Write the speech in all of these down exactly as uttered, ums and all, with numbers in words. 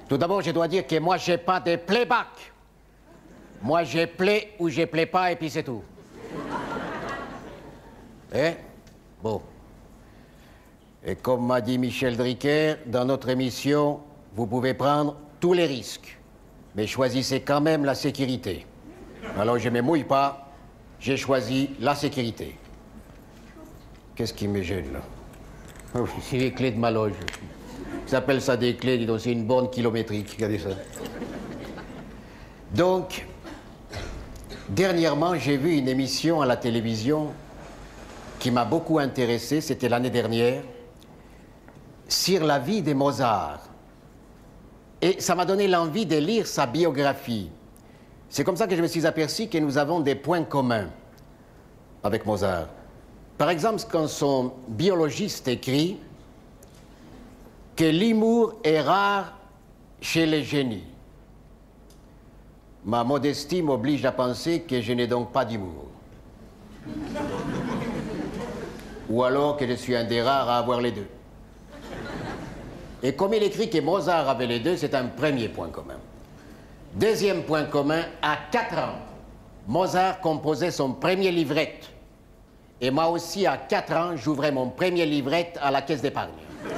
Tout d'abord, je dois dire que moi, j'ai pas de playback. Moi, je plais ou je plais pas, et puis c'est tout. Eh? Bon. Et comme m'a dit Michel Drucker, dans notre émission, vous pouvez prendre tous les risques, mais choisissez quand même la sécurité. Alors, je ne me mouille pas, j'ai choisi la sécurité. Qu'est-ce qui me gêne, là? Oh, c'est les clés de ma loge. Ils appellent ça des clés, dis donc, c'est une borne kilométrique. Regardez ça. Donc, dernièrement, j'ai vu une émission à la télévision qui m'a beaucoup intéressé, c'était l'année dernière, sur la vie de Mozart. Et ça m'a donné l'envie de lire sa biographie. C'est comme ça que je me suis aperçu que nous avons des points communs avec Mozart. Par exemple, quand son biologiste écrit que l'humour est rare chez les génies. Ma modestie m'oblige à penser que je n'ai donc pas d'humour. Ou alors que je suis un des rares à avoir les deux. Et comme il écrit que Mozart avait les deux, c'est un premier point commun. Deuxième point commun, à quatre ans, Mozart composait son premier livret. Et moi aussi, à quatre ans, j'ouvrais mon premier livret à la caisse d'épargne.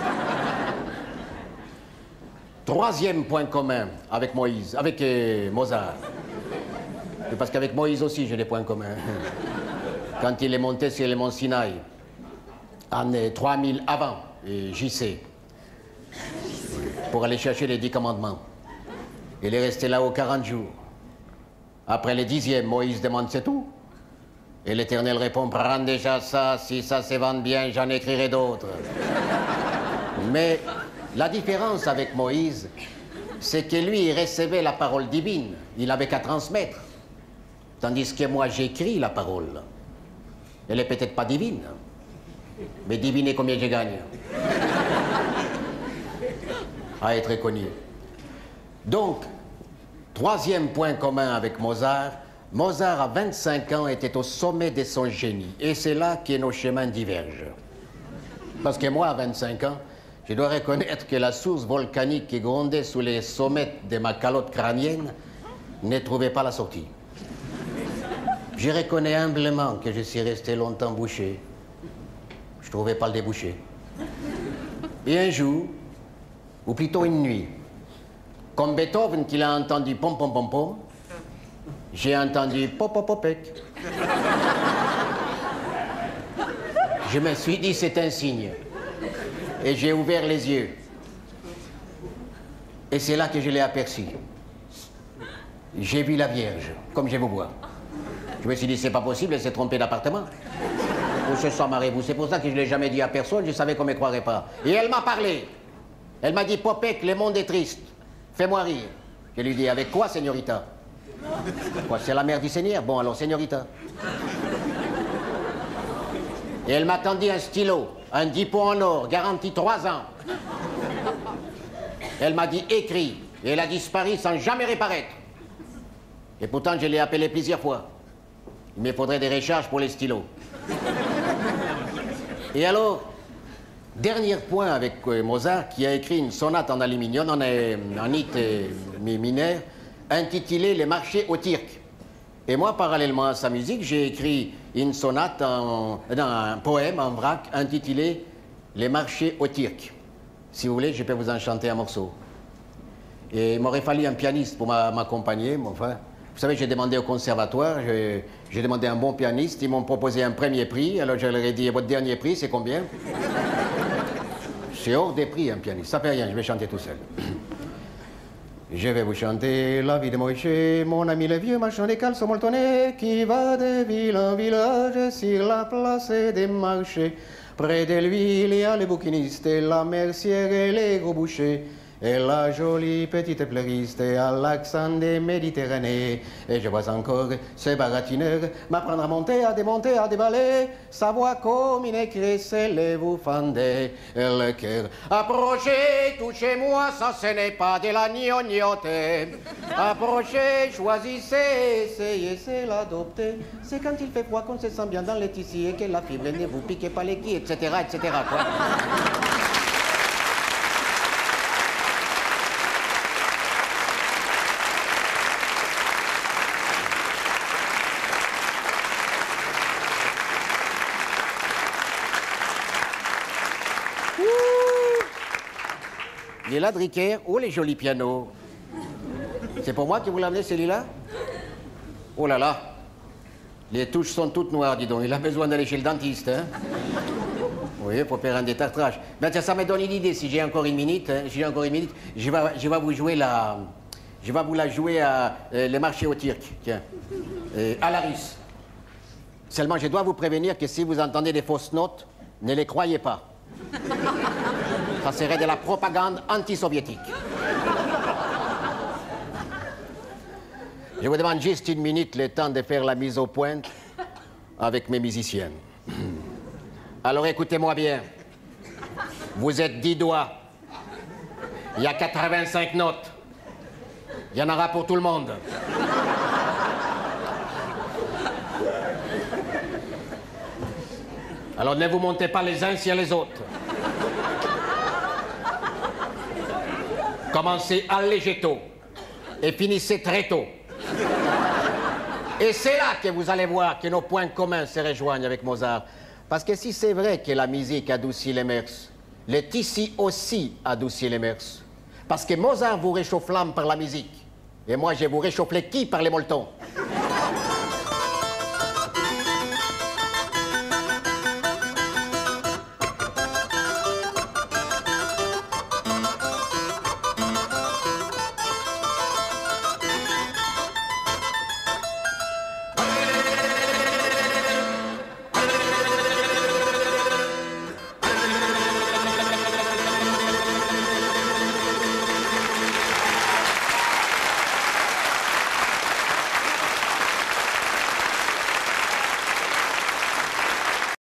Troisième point commun avec Moïse, avec euh, Mozart. Parce qu'avec Moïse aussi, j'ai des points communs. Quand il est monté sur le mont Sinaï, en euh, trois mille avant, euh, J C, pour aller chercher les dix commandements. Il est resté là-haut quarante jours. Après le dixième, Moïse demande c'est tout. Et l'Éternel répond, prends déjà ça, si ça se vend bien, j'en écrirai d'autres. Mais la différence avec Moïse, c'est que lui, il recevait la parole divine. Il n'avait qu'à transmettre. Tandis que moi, j'écris la parole. Elle n'est peut-être pas divine. Mais devinez combien je gagne. À être connu. Donc, troisième point commun avec Mozart, Mozart, à vingt-cinq ans, était au sommet de son génie. Et c'est là que nos chemins divergent. Parce que moi, à vingt-cinq ans, je dois reconnaître que la source volcanique qui grondait sous les sommets de ma calotte crânienne ne trouvait pas la sortie. Je reconnais humblement que je suis resté longtemps bouché. Je ne trouvais pas le débouché. Et un jour, ou plutôt une nuit, comme Beethoven qu'il a entendu pom pom pom pom, j'ai entendu pop pop popec. Je me suis dit c'est un signe. Et j'ai ouvert les yeux. Et c'est là que je l'ai aperçu. J'ai vu la Vierge, comme je vous vois. Je me suis dit, c'est pas possible, elle s'est trompée d'appartement. Ou se sent marrez-vous. C'est pour ça que je ne l'ai jamais dit à personne, je savais qu'on ne me croirait pas. Et elle m'a parlé. Elle m'a dit, Popek, le monde est triste. Fais-moi rire. Je lui ai dit, avec quoi, señorita? Quoi, c'est la mère du Seigneur? Bon, alors, señorita. Et elle m'a tendu un stylo, un dipôt en or, garanti trois ans. Elle m'a dit, écris. Et elle a disparu sans jamais réapparaître. Et pourtant, je l'ai appelée plusieurs fois. Il me faudrait des recharges pour les stylos. Et alors, dernier point avec euh, Mozart, qui a écrit une sonate en aluminium, en, euh, en it euh, mineur, intitulée Les marchés au Turc. Et moi, parallèlement à sa musique, j'ai écrit une sonate, en, non, un poème en vrac, intitulé Les marchés au Turc. Si vous voulez, je peux vous en chanter un morceau. Et il m'aurait fallu un pianiste pour m'accompagner, mais enfin... Vous savez, j'ai demandé au conservatoire, j'ai demandé un bon pianiste, ils m'ont proposé un premier prix, alors je leur ai dit, votre dernier prix, c'est combien? C'est hors des prix, un pianiste, ça fait rien, je vais chanter tout seul. Je vais vous chanter la vie de Moïse, mon ami le vieux marchand des caleçons molletonnés, qui va de ville en village sur la place des marchés. Près de lui, il y a les bouquinistes, la mercière et les gros bouchers. Et la jolie petite fleuriste à l'accent des Méditerranées. Et je vois encore ce baratineur m'apprendre à monter, à démonter, à déballer. Sa voix comme une crécelle et vous fendez le cœur. Approchez, touchez-moi, ça ce n'est pas de la gnognotte. Approchez, choisissez, essayez, c'est l'adopter. C'est quand il fait froid qu'on se sent bien dans les tissus et que la fibre ne vous pique pas les quilles, et cetera, et cetera quoi. Il est là, Drucker. Oh, les jolis pianos. C'est pour moi que vous l'amenez, celui-là? Oh là là. Les touches sont toutes noires, dis donc. Il a besoin d'aller chez le dentiste, hein? Oui, pour faire un détartrage. Ben, tiens, ça me donne une idée. Si j'ai encore une minute, hein, si j'ai encore une minute, je vais, je vais vous jouer la... Je vais vous la jouer à euh, le marché au Turc, tiens. Euh, à la russe. Seulement, je dois vous prévenir que si vous entendez des fausses notes, ne les croyez pas. Ça serait de la propagande anti-soviétique. Je vous demande juste une minute, le temps de faire la mise au point avec mes musiciens. Alors écoutez-moi bien. Vous êtes dix doigts. Il y a quatre-vingt-cinq notes. Il y en aura pour tout le monde. Alors ne vous montez pas les uns sur les autres. Commencez allégé tôt et finissez très tôt. Et c'est là que vous allez voir que nos points communs se rejoignent avec Mozart. Parce que si c'est vrai que la musique adoucit les mœurs, le tissu aussi adoucit les mœurs. Parce que Mozart vous réchauffe l'âme par la musique. Et moi, je vous réchauffe les quilles par les molletons.